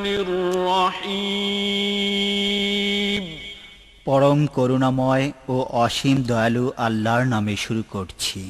الرحيم परम करुणामय ओ असीम दयालु आल्लाहर नामे शुरू करছি।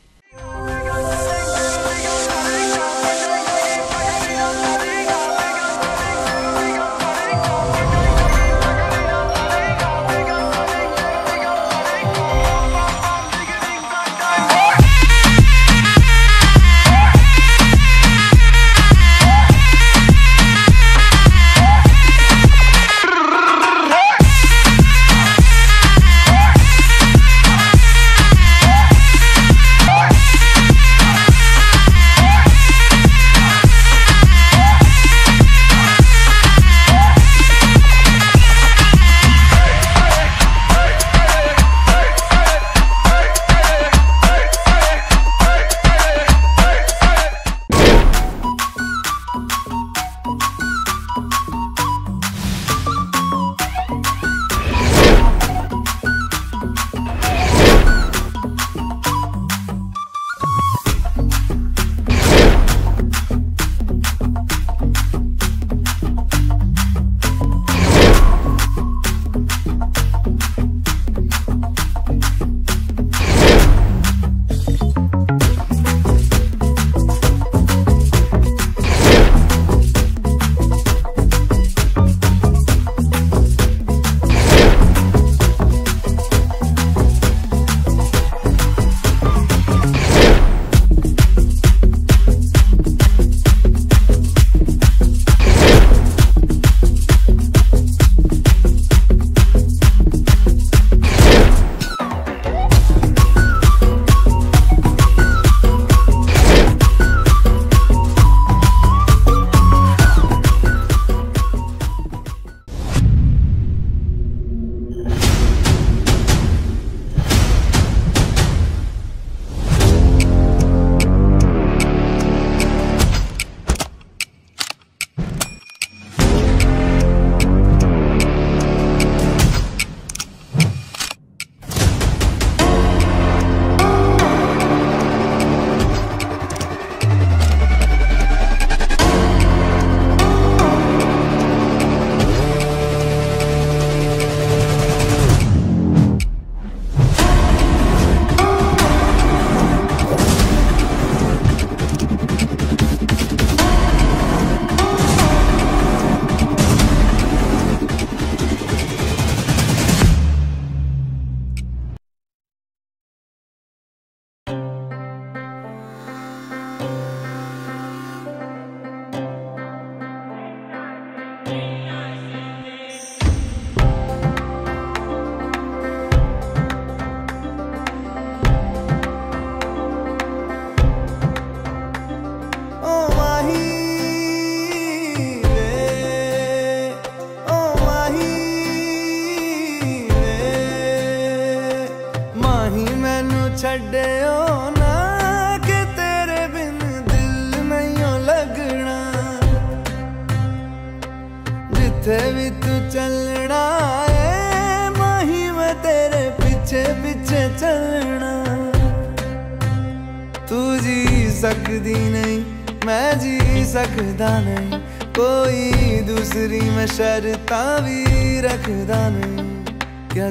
सकदी नहीं मैं जी सकदा नहीं, कोई दूसरी मैं शर्तां भी रखदा नहीं। क्या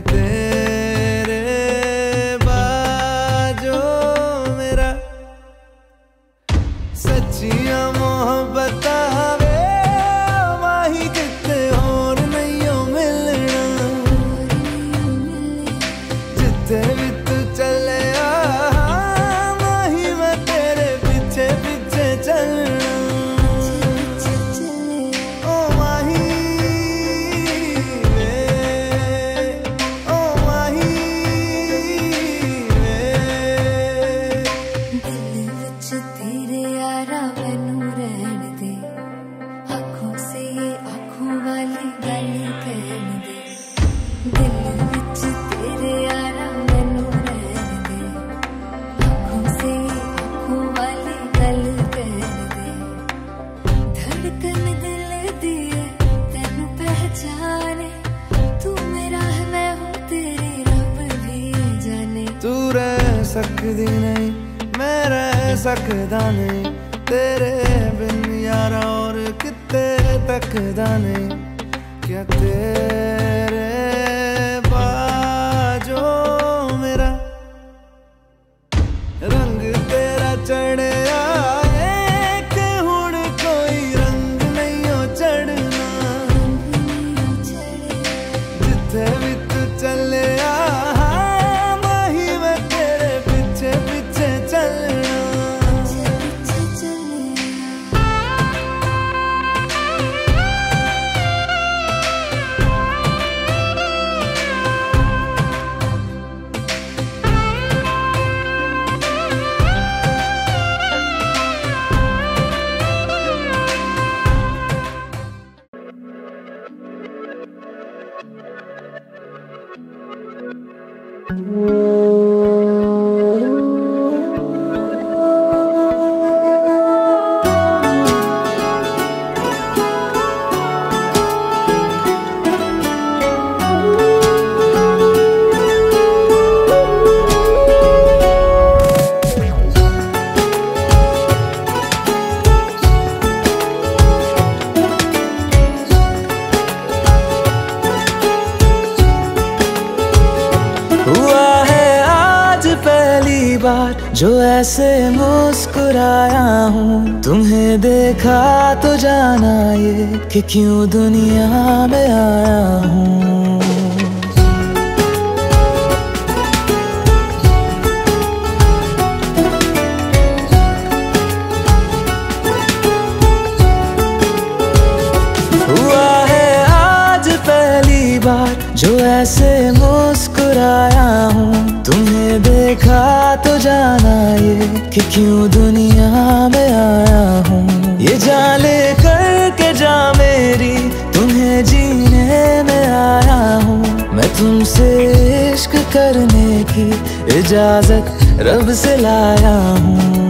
तेरे बाजो मेरा सच्चियां मोहब्बत वे माही किते होर नहीं हो मिलना, जिथे भी तू चले सकदी नहीं मैं रह सकदा नहीं तेरे बिन यारा और कितना ते तकदा नहीं क्या तेरे बाजो मेरा रंग तेरा चढ़े एक हुण कोई रंग नहीं हो चढ़ना जिथे भी तू चले माही मैं तेरे पीछे पीछे चलना। जो ऐसे मुस्कुराया हूँ तुम्हें देखा तो जाना ये कि क्यों दुनिया में आया हूँ। हुआ है आज पहली बार जो ऐसे मुस्कुराया हूँ तुम्हें देखा तो जाना ये कि क्यों दुनिया में आया हूँ। ये जान ले करके जा मेरी तुम्हें जीने में आया हूँ। मैं तुमसे इश्क करने की इजाजत रब से लाया हूँ।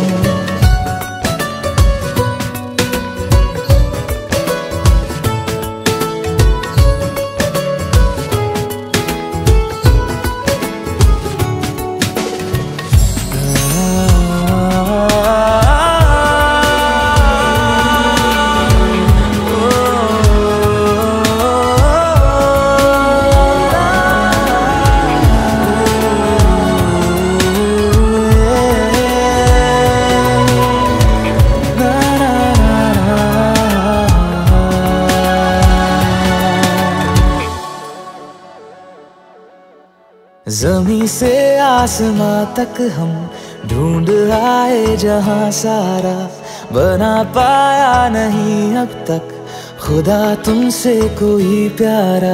ज़मीं से आसमां तक हम ढूंढ आए जहां सारा बना पाया नहीं अब तक खुदा तुमसे कोई प्यारा।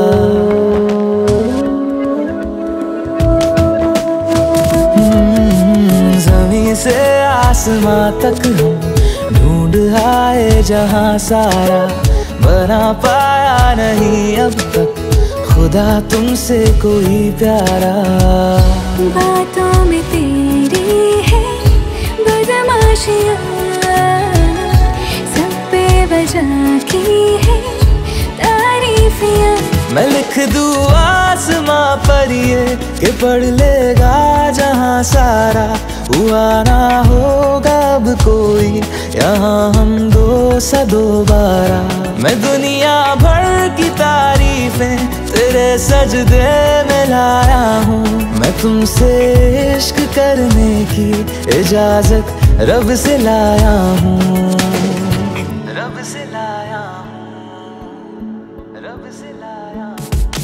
ज़मीं से आसमां तक हम ढूंढ आए जहां सारा बना पाया नहीं अब तक खुदा तुमसे कोई प्यारा। बातों में तेरी है बदमाशियाँ सब पे वजह की है तारीफियाँ। मैं लिख दूँ आसमां पर ये कि पढ़ लेगा जहां सारा हुआ ना होगा अब कोई यहाँ हम दो सा दोबारा। मैं दुनिया भर की तारीफें तेरे सजदे में लाया हूँ। मैं तुमसे इश्क करने की इजाजत रब से लाया हूँ। रब से लाया हूँ, रब से लाया हूँ।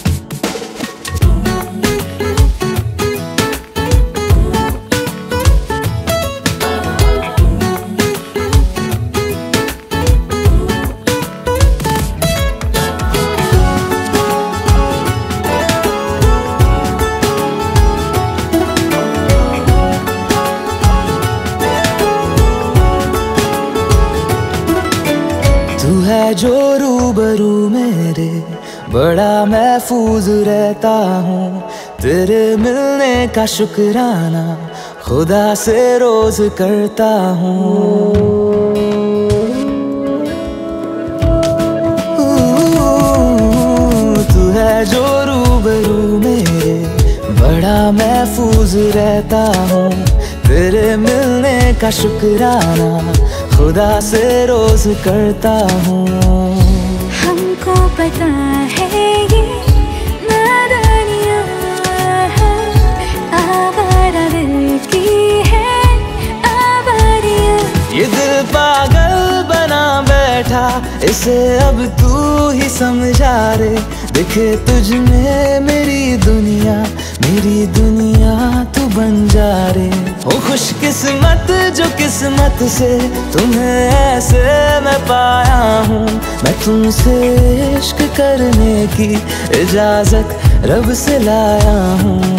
तू है जो रूबरू मेरे बड़ा महफूज रहता हूँ। तेरे मिलने का शुक्राना खुदा से रोज करता हूँ। तू है जो रूबरू मेरे बड़ा महफूज रहता हूँ। तेरे मिलने का शुक्राना खुदा से रोज करता हूँ। हमको पता है ये नादानियाँ आवारा दिल की है आवारियाँ। ये दिल पागल बना बैठा, इसे अब तू ही समझा रे। दिखे तुझ में मेरी दुनिया तू बन जा रे। ओ खुशकिस्मत जो किस्मत से तुम्हें ऐसे मैं पाया हूँ। मैं तुमसे इश्क करने की इजाजत रब से लाया हूँ।